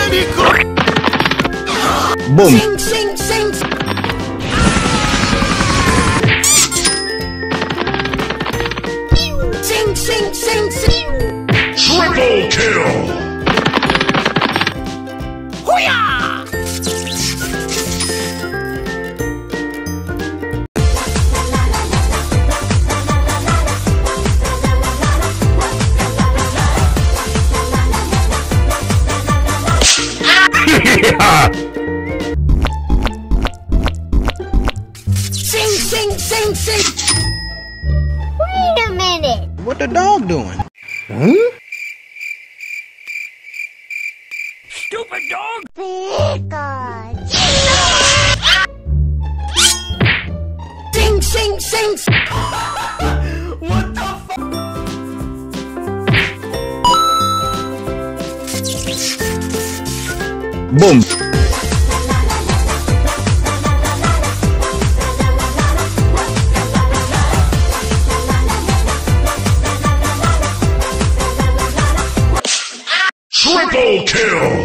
Boom. Sing, sing, sing. Sing, sing, sing, sing. Triple kill! Hoo-yah! Sing, sing, sing, sing. Wait a minute. What the dog doing? Huh? Stupid dog. Pikachu. Sing, sing, sing, sing. What the fuck? Boom. Triple kill!